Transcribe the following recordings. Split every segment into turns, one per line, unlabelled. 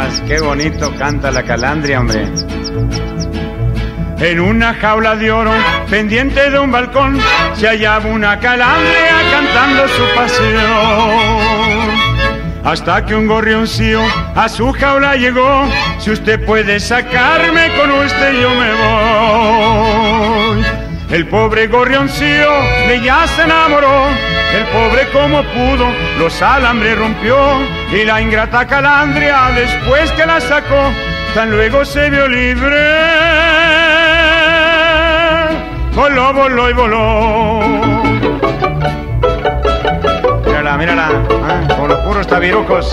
más, qué bonito canta la calandria, hombre. En una jaula de oro, pendiente de un balcón, se hallaba una calandria cantando su pasión. Hasta que un gorrioncillo a su jaula llegó, si usted puede sacarme, con usted yo me voy. El pobre gorrioncillo de ella se enamoró, el pobre como pudo los alambres rompió, y la ingrata calandria después que la sacó, tan luego se vio libre, voló, voló y voló. Mírala, mírala, con los puros tabirucos.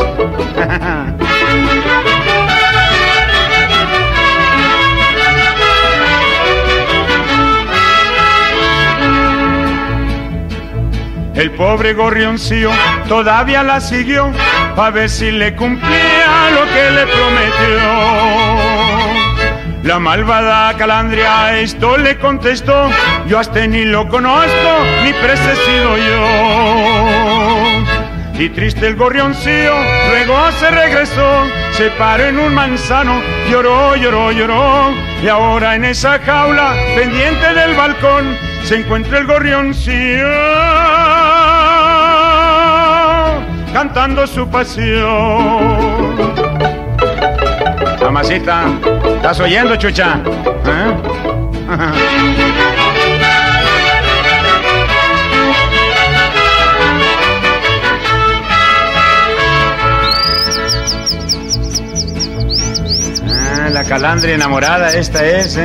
El pobre gorrioncillo todavía la siguió, pa' ver si le cumplía lo que le prometió. La malvada calandria esto le contestó: yo a este ni lo conozco, ni precesido yo. Y triste el gorrioncillo luego se regresó, se paró en un manzano, lloró, lloró, lloró. Y ahora en esa jaula, pendiente del balcón, se encuentra el gorrioncillo cantando su pasión. Mamacita, ¿estás oyendo, chucha? La calandria enamorada, esta es,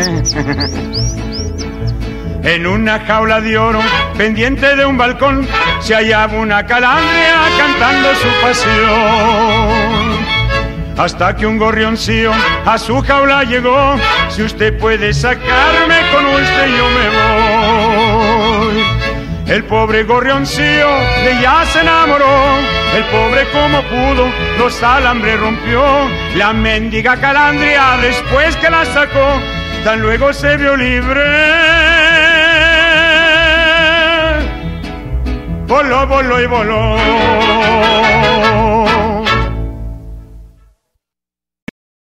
En una jaula de oro, pendiente de un balcón, se hallaba una calandria cantando su pasión. Hasta que un gorrioncillo a su jaula llegó, si usted puede sacarme, con usted yo me voy. El pobre gorrioncillo de ella se enamoró, el pobre como pudo los alambres rompió. La mendiga calandria después que la sacó, tan luego se vio libre, voló, voló y voló.